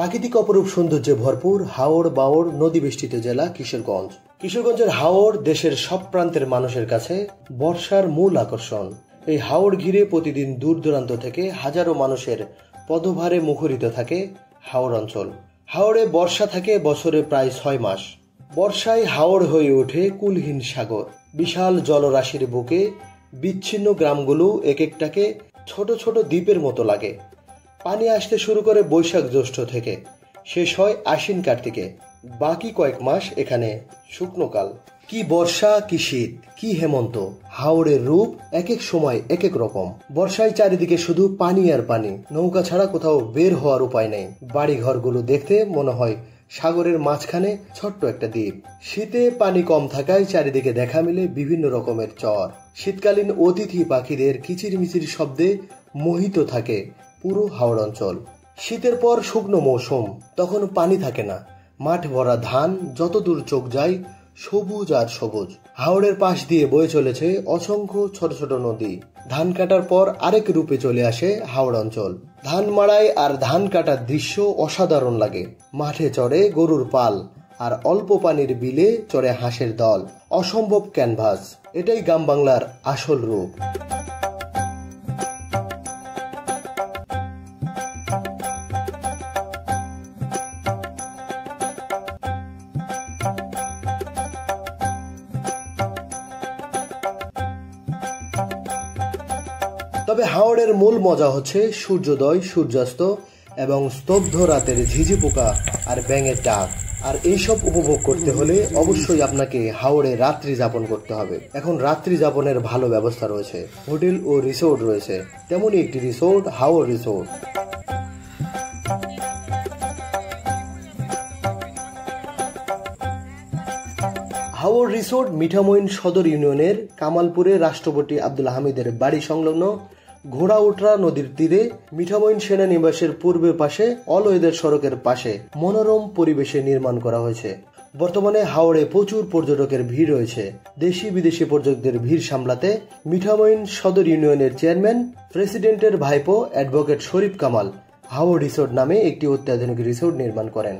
প্রাকৃতিক অপরূপ সৌন্দর্যে ভরপুর হাওড় বাওড় নদী বেষ্টিত জেলা কিশোরগঞ্জ। কিশোরগঞ্জের হাওড় দেশের সব প্রান্তের মানুষের কাছে বর্ষার মূল আকর্ষণ। এই হাওড় ঘিরে প্রতিদিন দূর দূরান্ত থেকে হাজারো মানুষের পদভারে মুখরিত থাকে হাওড় অঞ্চল। হাওড়ে বর্ষা থাকে বছরে প্রায় 6 মাস। বর্ষায় হাওড় হয়ে ওঠে কুলহীন সাগর। বিশাল জলরাশির বুকে বিচ্ছিন্ন গ্রামগুলো এক একটাকে ছোট ছোট দ্বীপের মতো লাগে। পানি আসতে শুরু করে বৈশাখ জ্যৈষ্ঠ থেকে, শেষ হয় আশ্বিন কার্তিকে। বাকি কয়েক মাস এখানে শুকনোকাল। কি বর্ষা, কি শীত, কি হেমন্ত, হাওড়ের রূপ এক এক সময় এক এক রকম। বর্ষায় চারিদিকে শুধু পানি আর পানি, নৌকা ছাড়া কোথাও বের হওয়ার উপায় নেই। বাড়ি ঘরগুলো দেখতে মনে হয় সাগরের মাঝখানে ছোট্ট একটা দ্বীপ। শীতে পানি কম থাকায় চারিদিকে দেখা মিলে বিভিন্ন রকমের চর। শীতকালীন অতিথি পাখিদের কিচিরমিচির শব্দে মোহিত থাকে পুরো হাওড় অঞ্চল। শীতের পর শুকনো মৌসুম, তখন পানি থাকে না, মাঠ ভরা ধান, যতদূর চোখ যায় সবুজ আর সবুজ। হাওড়ের পাশ দিয়ে বয়ে চলেছে অসংখ্য ছোট ছোট নদী। ধান কাটার পর আরেক রূপে চলে আসে হাওড় অঞ্চল। ধান মাড়াই আর ধান কাটার দৃশ্য অসাধারণ লাগে। মাঠে চড়ে গরুর পাল, আর অল্প পানির বিলে চড়ে হাঁসের দল। অসম্ভব ক্যানভাস। এটাই গ্রাম বাংলার আসল রূপ। তবে হাওড়ের মূল মজা হচ্ছে সূর্যোদয়, সূর্যাস্ত এবং স্তব্ধ রাতের ঝিঝি পোকা আর ব্যাঙের ডাক। আর এইসব উপভোগ করতে হলে অবশ্যই আপনাকে হাওড়ে রাত্রি যাপন করতে হবে। এখন রাত্রি যাপনের ভালো ব্যবস্থা রয়েছে, হোটেল ও রিসোর্ট রয়েছে। তেমনই একটি রিসোর্ট হাওড় রিসোর্ট। হাওড় রিসোর্ট মিঠামইন সদর ইউনিয়নের কামালপুরে রাষ্ট্রপতি আব্দুল হামিদের বাড়ি সংলগ্ন ঘোড়াউটরা নদীর তীরে মিঠামইন সেনানিবাসের পূর্বের পাশে অলওয়েদের সড়কের পাশে মনোরম পরিবেশে নির্মাণ করা হয়েছে। বর্তমানে হাওড়ে প্রচুর পর্যটকের ভিড় রয়েছে। দেশি বিদেশি পর্যটকদের ভিড় সামলাতে মিঠামইন সদর ইউনিয়নের চেয়ারম্যান প্রেসিডেন্টের ভাইপো অ্যাডভোকেট শরীফ কামাল হাওড় রিসোর্ট নামে একটি অত্যাধুনিক রিসোর্ট নির্মাণ করেন।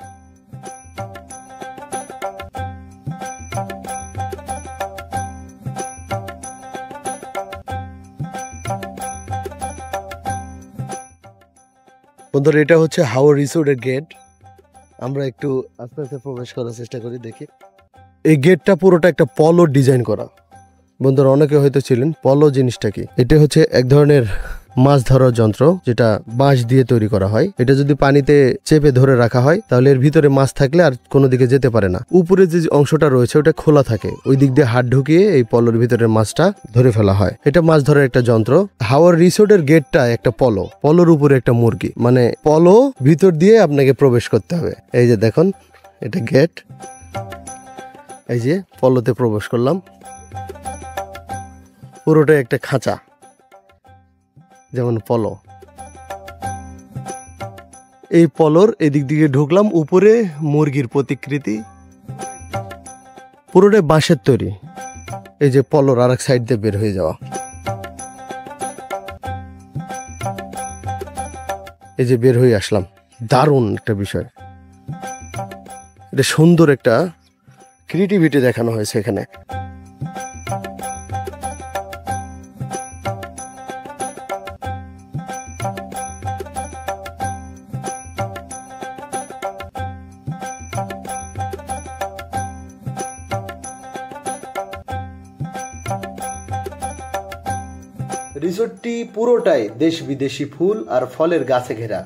বন্ধুরা, এটা হচ্ছে হাওড় রিসোর্টের গেট। আমরা একটু আস্তে আস্তে প্রবেশ করার চেষ্টা করি, দেখি। এই গেটটা পুরোটা একটা পলো ডিজাইন করা। বন্ধুরা, অনেকে হয়তো ছিলেন পলো জিনিসটা কি। এটা হচ্ছে এক ধরনের মাছ ধরার যন্ত্র, যেটা বাঁশ দিয়ে তৈরি করা হয়। এটা যদি পানিতে চেপে ধরে রাখা হয় তাহলে এর ভিতরে মাছ থাকলে আর কোনো দিকে যেতে পারে না। উপরে যে অংশটা রয়েছে ওটা খোলা থাকে, ওই দিক দিয়ে হাত ঢুকিয়ে এই পলোর ভিতরের মাছটা ধরে ফেলা হয়। এটা মাছ ধরার একটা যন্ত্র। হাওড় রিসোর্টের গেটটা একটা পলো, পলোর উপরে একটা মুরগি, মানে পলো ভিতর দিয়ে আপনাকে প্রবেশ করতে হবে। এই যে দেখুন, এটা গেট। এই যে পলোতে প্রবেশ করলাম। পুরোটাই একটা খাঁচা, যেমন পলো। এই পলোর এদিক দিকে ঢুকলাম, উপরে মুরগির প্রতিকৃতি, পুরোটাই বাঁশের তৈরি। এই যে পলোর আর এক সাইড দিয়ে বের হয়ে যাওয়া। এই যে বের হয়ে আসলাম। দারুণ একটা বিষয়। এটা সুন্দর একটা ক্রিয়েটিভিটি দেখানো হয়েছে এখানে। রিসোর্টটি পুরোটাই দেশ বিদেশি ফুল আর ফলের গাছে ঘেরা।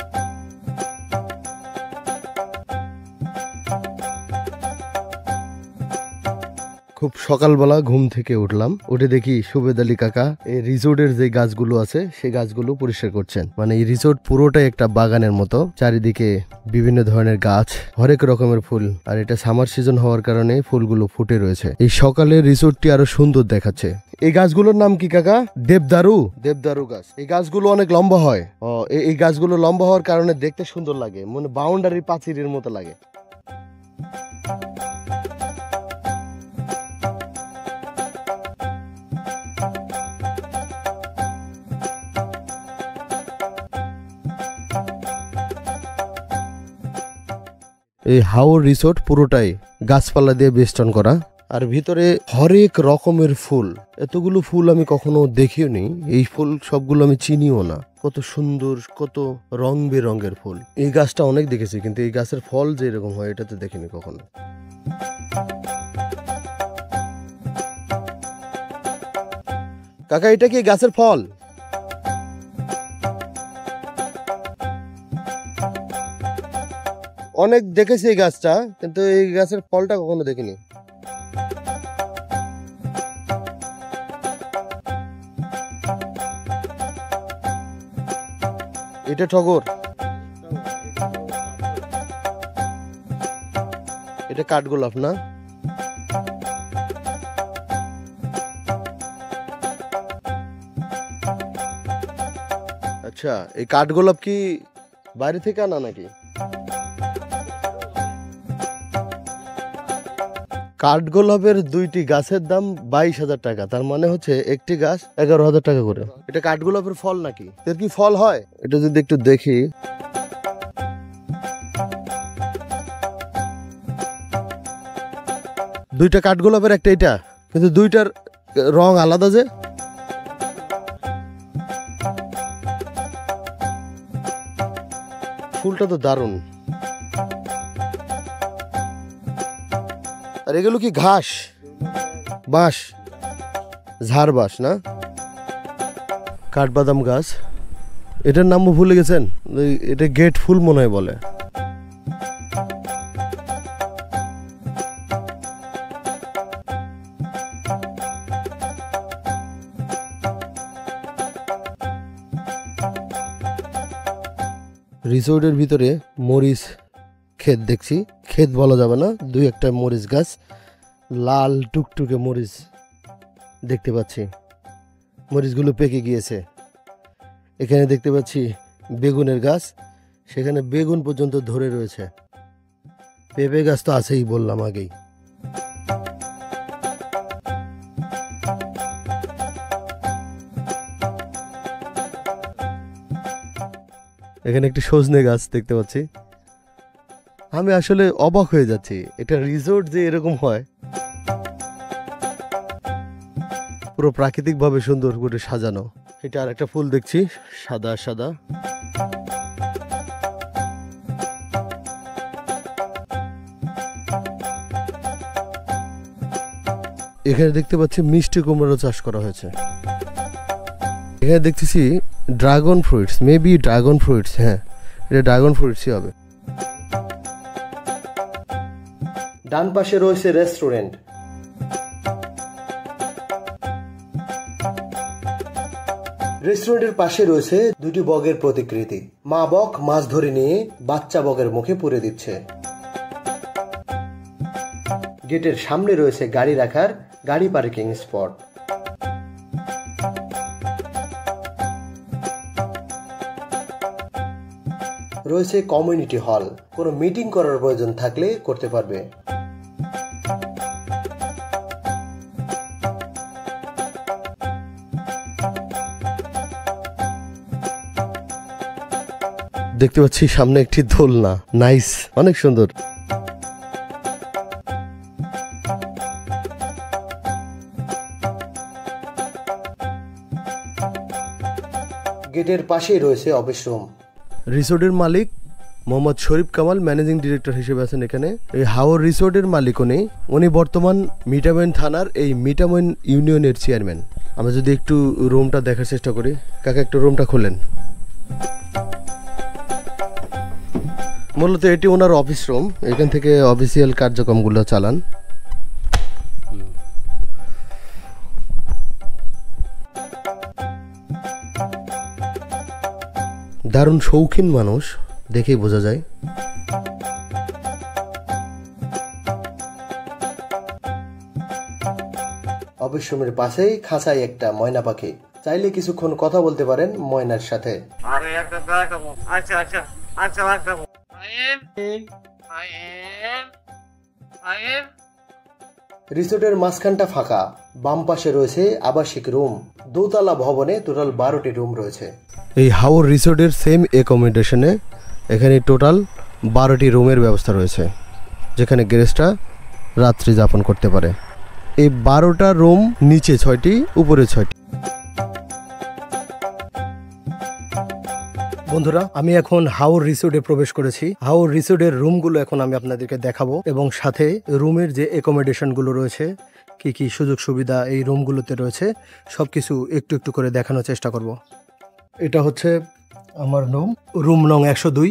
খুব সকালবেলা ঘুম থেকে উঠলাম, উঠে দেখি সুবেদ আলী কাকা এই রিসোর্টের যে গাছগুলো আছে সেই গাছগুলো পরিষ্কার করছেন। মানে এই রিসোর্ট পুরোটাই একটা বাগানের মতো, চারিদিকে বিভিন্ন ধরনের গাছ, হরেক রকমের ফুল। আর এটা সামার সিজন হওয়ার কারণে ফুলগুলো ফুটে রয়েছে। এই সকালে রিসোর্টটি আরো সুন্দর দেখাচ্ছে। এই গাছগুলোর নাম কি কাকা? দেবদারু। দেবদারু গাছ। এই গাছগুলো অনেক লম্বা হয়। এই গাছগুলো লম্বা হওয়ার কারণে দেখতে সুন্দর লাগে, মানে বাউন্ডারি প্রাচীরের মতো লাগে। এই হাওর রিসোর্ট পুরোটাই গাছপালা দিয়ে বেষ্টন করা, আর ভিতরে হরেক রকমের ফুল। এতগুলো ফুল আমি কখনো দেখিও নি, এই ফুল সবগুলো আমি চিনিও না। কত সুন্দর, কত রং বেরঙের ফুল। এই গাছটা অনেক দেখেছি, কিন্তু এই গাছের ফল যে এরকম হয় এটা তো দেখিনি কখনো। কাকা, এটা কি গাছের ফল? অনেক দেখেছি এই গাছটা, কিন্তু এই গাছের ফলটা কখনো দেখিনি। এটা টগর, এটা কাঠগোলাপ না? আচ্ছা, এই কাঠগোলাপ কি বাইরে থেকে আনা নাকি? কাঠগোলাপের 2টি গাছের দাম 22,000 টাকা, তার মানে হচ্ছে একটি গাছ 11,000 টাকা করে। এটা কাঠগোলাপের ফল নাকি? এর কি ফল হয়? এটা যদি একটু দেখি। দুইটা কাঠগোলাপের একটা, এটা কিন্তু দুইটার রং আলাদা যে। ফুলটা তো দারুণ। আর এগুলো কি ঘাস? বাঁশ, ঝাড় বাঁশ না? কাঠবাদাম গাছ, এটার নামও ভুলে গেছেন। এটা গেট ফুল মনে হয় বলে। রিসোর্টের ভিতরে মরিচ ক্ষেত দেখছি, ক্ষেত বলা যাবে না, 2-1টা মরিচ গাছ, লাল টুকটুকে মরিচ দেখতে পাচ্ছি। মরিচগুলো পেকে গিয়েছে। এখানে দেখতে পাচ্ছি বেগুনের গাছ, সেখানে বেগুন পর্যন্ত ধরে রয়েছে। পেঁপে গাছ তো আছেই, বললাম আগেই। এখানে একটি সজনে গাছ দেখতে পাচ্ছি। আমি আসলে অবাক হয়ে যাচ্ছি, এটা রিসোর্ট যে এরকম হয়। পুরো প্রাকৃতিক ভাবে সুন্দর করে সাজানো। এটা আর একটা ফুল দেখছি, সাদা সাদা। এখানে দেখতে পাচ্ছি মিষ্টি কুমড়ো চাষ করা হয়েছে। এখানে দেখতেছি dragon fruits, maybe dragon fruits. হ্যাঁ, এটা ড্রাগন ফ্রুটসই হবে। ডান পাশে রয়েছে রেস্টুরেন্ট। রেস্টুরেন্টের পাশে রয়েছে 2টি বগের প্রতিকৃতি। মা বক মাছ ধরে নিয়ে বাচ্চা বগের মুখে পুরে দিচ্ছে। গেটের সামনে রয়েছে গাড়ি রাখার গাড়ি পার্কিং স্পট। রয়েছে কমিউনিটি হল, কোনো মিটিং করার প্রয়োজন থাকলে করতে পারবে। দেখতে পাচ্ছি সামনে একটি দোলনা, নাইস, অনেক সুন্দর। গেটের পাশেই রয়েছে অফিস রুম। রিসোর্টের মালিক মোহাম্মদ শরীফ কামাল ম্যানেজিং ডিরেক্টর হিসেবে আছেন এখানে। এই হাওর রিসোর্টের মালিক উনি বর্তমান মিঠামইন থানার এই মিঠামইন ইউনিয়নের চেয়ারম্যান। আমরা যদি একটু রুমটা দেখার চেষ্টা করি। কাকা, একটু রুমটা খোলেন। মূলত এটি ওনার অফিস রুম, এখান থেকে অফিসিয়াল কার্যক্রমগুলো চালান। দারুণ শৌখিন মানুষ, দেখেই বোঝা যায়। অফিস রুমের পাশেই খাঁচায় একটা ময়না পাখি, চাইলে কিছুক্ষণ কথা বলতে পারেন ময়নার সাথে। রিসোর্টের মাঝখানটা ফাঁকা, বাম পাশে রয়েছে আবাসিক রুম। দোতলা ভবনে টোটাল 12টি রুম রয়েছে। এই হাওর রিসোর্টের সেম অ্যাকোমোডেশনে এখানে টোটাল 12টি রুমের ব্যবস্থা রয়েছে, যেখানে গেস্টরা রাত্রি যাপন করতে পারে। এই 12টা রুম, নিচে 6টি, উপরে 6টি। বন্ধুরা, আমি এখন হাওর রিসোর্টে প্রবেশ করেছি। হাওর রিসোর্টের রুমগুলো এখন আমি আপনাদেরকে দেখাবো, এবং সাথে রুমের যে অ্যাকোমোডেশনগুলো রয়েছে, কি কি সুযোগ সুবিধা এই রুমগুলোতে রয়েছে, সব কিছু একটু একটু করে দেখানোর চেষ্টা করব। এটা হচ্ছে আমার রুম নং 102।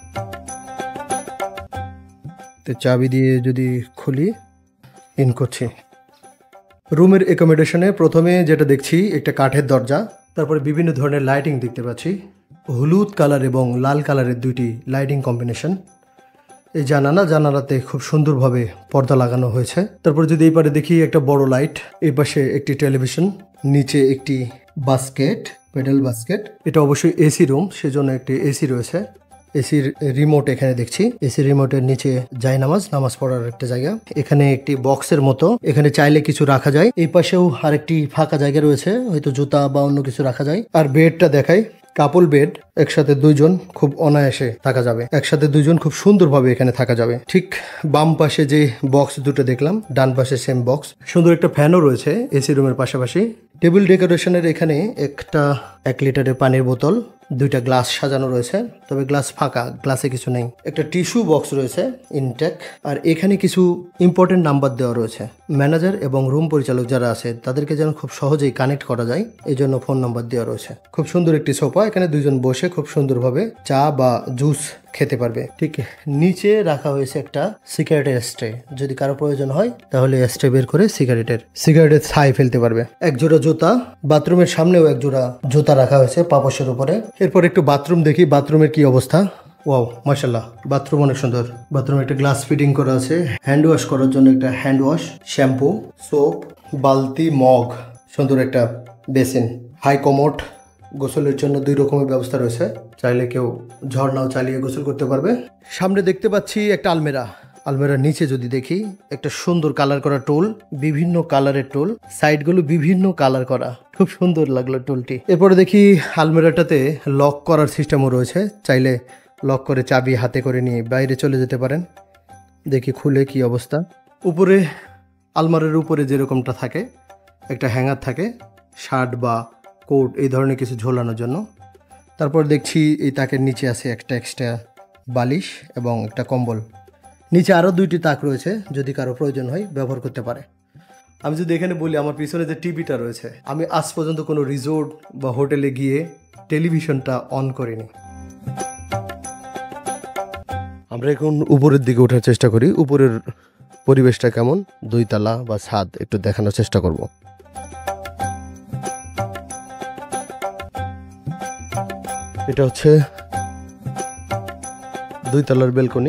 চাবি দিয়ে যদি খুলি, ইন করছি। রুমের অ্যাকোমোডেশনে প্রথমে যেটা দেখছি, একটা কাঠের দরজা, তারপরে বিভিন্ন ধরনের লাইটিং দেখতে পাচ্ছি। হলুদ কালার এবং লাল কালারের 2টি লাইটিং কম্বিনেশন। এই জানালাতে খুব সুন্দরভাবে পর্দা লাগানো হয়েছে। তারপর যদি এই পারে দেখি, একটা বড় লাইট, এই পাশে একটি টেলিভিশন, নিচে একটি বাস্কেট, পেডাল বাস্কেট। এটা অবশ্যই এসি রুম, সেজন্য একটি এসি রয়েছে। এসির রিমোট এখানে দেখছি। এসি রিমোটের নিচে নামাজ পড়ার একটা জায়গা। এখানে একটি বক্সের মতো, এখানে চাইলে কিছু রাখা যায়। এই পাশেও আরেকটি ফাঁকা জায়গা রয়েছে, হয়তো জুতা বা অন্য কিছু রাখা যায়। আর বেডটা দেখাই, কাপল বেড, একসাথে 2 জন খুব অনায়াসে থাকা যাবে। একসাথে 2 জন খুব সুন্দরভাবে এখানে থাকা যাবে। ঠিক বাম পাশে যে বক্স দুটো দেখলাম, ডান পাশে সেম বক্স। সুন্দর একটা ফ্যানও রয়েছে এসি রুমের পাশাপাশি। টেবিল ডেকোরেশনের এখানে একটা 1 লিটারের পানির বোতল, 2টা গ্লাস সাজানো রয়েছে, তবে গ্লাস ফাঁকা, গ্লাসে কিছু নেই। একটা টিস্যু বক্স রয়েছে ইনটেক। আর এখানে কিছু ইম্পর্টেন্ট নাম্বার দেওয়া রয়েছে। ম্যানেজার এবং রুম পরিচালক যারা আছে তাদেরকে যেন খুব সহজেই কানেক্ট করা যায়, এই জন্য ফোন নাম্বার দেওয়া রয়েছে। খুব সুন্দর একটি সোফা, এখানে 2 জন বসে খুব সুন্দরভাবে চা বা জুস খেতে পারবে। ঠিক নিচে রাখা হয়েছে একটা সিগারেটের স্ট্রে, যদি কারো প্রয়োজন হয় তাহলে স্ট্রে বের করে সিগারেটের ছাই ফেলতে পারবে। 1 জোড়া জুতা, বাথরুমের সামনেও 1 জোড়া জুতা রাখা হয়েছে পাপোশের উপরে। এরপর একটু বাথরুম দেখি, বাথরুমের কি অবস্থা। ওয়াও, মাশাআল্লাহ, বাথরুম অনেক সুন্দর। বাথরুমে একটা গ্লাস ফিটিং করা আছে, হ্যান্ড ওয়াশ করার জন্য একটা হ্যান্ড ওয়াশ, শ্যাম্পু, সোপ, বালতি, মগ, সুন্দর একটা বেসিন, হাই কমোড। গোসলের জন্য 2 রকমের ব্যবস্থা রয়েছে, চাইলে কেউ ঝর্ণাও চালিয়ে গোসল করতে পারবে। সামনে দেখতে পাচ্ছি একটা আলমিরার নিচে যদি দেখি, একটা সুন্দর কালার করা টুল, বিভিন্ন কালারের টুল, সাইডগুলো বিভিন্ন কালার করা, খুব সুন্দর লাগলো টুলটি। এরপরে দেখি আলমিরাটাতে লক করার সিস্টেমও রয়েছে, চাইলে লক করে চাবি হাতে করে নিয়ে বাইরে চলে যেতে পারেন। দেখি খুলে কি অবস্থা। উপরে আলমারের উপরে যেরকমটা থাকে, একটা হ্যাঙ্গার থাকে শার্ট বা কোট এই ধরনের কিছু ঝোলানোর জন্য। তারপর দেখছি এই তাকের নিচে আছে একটা এক্সট্রা বালিশ এবং একটা কম্বল। নিচে আরও 2টি তাক রয়েছে, যদি কারো প্রয়োজন হয় ব্যবহার করতে পারে। আমি যদি এখানে বলি, আমার পিছনে যে টিভিটা রয়েছে, আমি আজ পর্যন্ত কোনো রিসোর্ট বা হোটেলে গিয়ে টেলিভিশনটা অন করিনি। আমরা এখন উপরের দিকে ওঠার চেষ্টা করি। উপরের পরিবেশটা কেমন, 2 তলা বা ছাদ একটু দেখানোর চেষ্টা করব। এটা হচ্ছে 2 তলার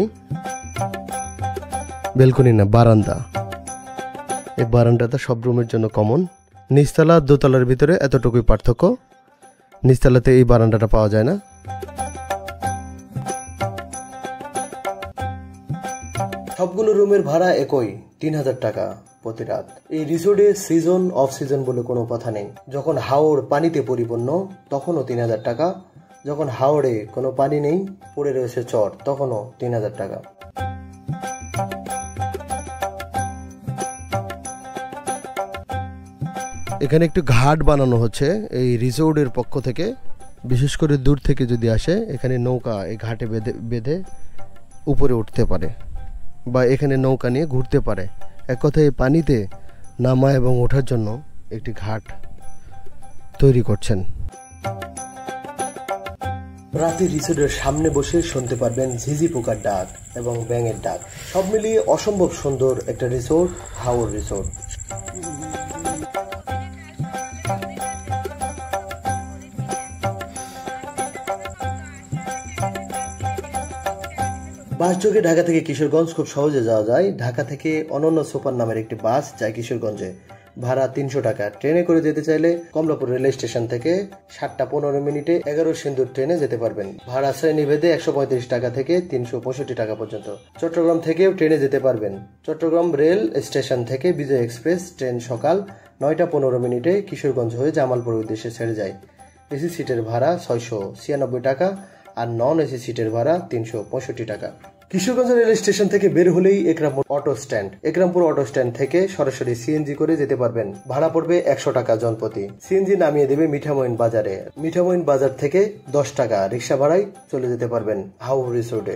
বেলকনি না, বারান্দা। এই বারান্দাটা সব রুমের জন্য কমন। নিচতলা 2 তলার ভিতরে এতটুকুই পার্থক্য, নিচতলাতে এই বারান্দাটা পাওয়া যায় না। সবগুলো রুমের ভাড়া একই, 3000 টাকা প্রতি রাত। এই রিসোর্টে সিজন অফ সিজন বলে কোনো কথা নেই। যখন হাওর পানিতে পরিপূর্ণ তখনও 3000 টাকা, যখন হাওড়ে কোনো পানি নেই, পড়ে রয়েছে চর, তখনও 3000 টাকা। এখানে একটু ঘাট বানানো হচ্ছে এই রিসোর্টের পক্ষ থেকে। বিশেষ করে দূর থেকে যদি আসে, এখানে নৌকা এই ঘাটে বেঁধে উপরে উঠতে পারে বা এখানে নৌকা নিয়ে ঘুরতে পারে। এক কথায় পানিতে নামা এবং ওঠার জন্য একটি ঘাট তৈরি করছেন। রাতে রিসোর্টের সামনে বসে শুনতে পারবেন ঝিঝি পোকার ডাক এবং ব্যাঙের ডাক। সব মিলিয়ে অসম্ভব সুন্দর একটা রিসোর্ট, হাওর রিসোর্ট। বাস যোগে ঢাকা থেকে কিশোরগঞ্জ খুব সহজে যাওয়া যায়। ঢাকা থেকে অনন্য সুপার নামের একটি বাস যায় কিশোরগঞ্জে, ভাড়া 300 টাকা। ট্রেনে করে যেতে চাইলে কমলাপুর রেল স্টেশন থেকে 7টা 15 মিনিটে 11 সিন্দুর ট্রেনে যেতে পারবেন। ভাড়া শ্রেণীভেদে 135 টাকা থেকে 365 টাকা পর্যন্ত। চট্টগ্রাম থেকেও ট্রেনে যেতে পারবেন। চট্টগ্রাম রেল স্টেশন থেকে বিজয় এক্সপ্রেস ট্রেন সকাল 9টা 15 মিনিটে কিশোরগঞ্জ হয়ে জামালপুর উদ্দেশ্যে ছেড়ে যায়। এসি সিটের ভাড়া 696 টাকা আর নন এসি সিটের ভাড়া 365 টাকা। কিশোরগঞ্জ রেল স্টেশন থেকে বের হলেই Ekrampur auto stand. Ekrampur auto stand থেকে সরাসরি সিএনজি করে যেতে পারবেন। ভাড়া পড়বে 100 টাকা জনপ্রতি। সিএনজি নামিয়ে দেবে মিঠামইন বাজারে। মিঠামইন বাজার থেকে 10 টাকা রিক্সা ভাড়ায় চলে যেতে পারবেন হাওড় রিসোর্টে।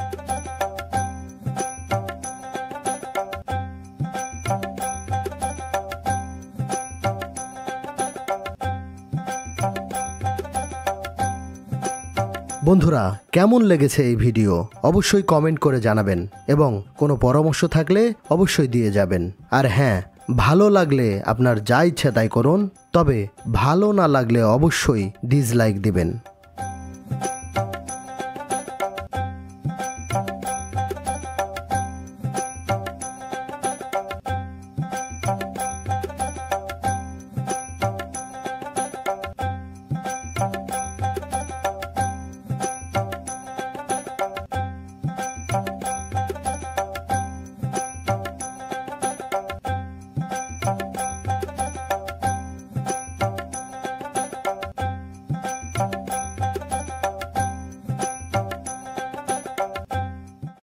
বন্ধুরা, কেমন লেগেছে এই ভিডিও অবশ্যই কমেন্ট করে জানাবেন এবং কোনো পরামর্শ থাকলে অবশ্যই দিয়ে যাবেন। আর হ্যাঁ, ভালো লাগলে আপনার যা ইচ্ছে তাই করুন, তবে ভালো না লাগলে অবশ্যই ডিসলাইক দিবেন।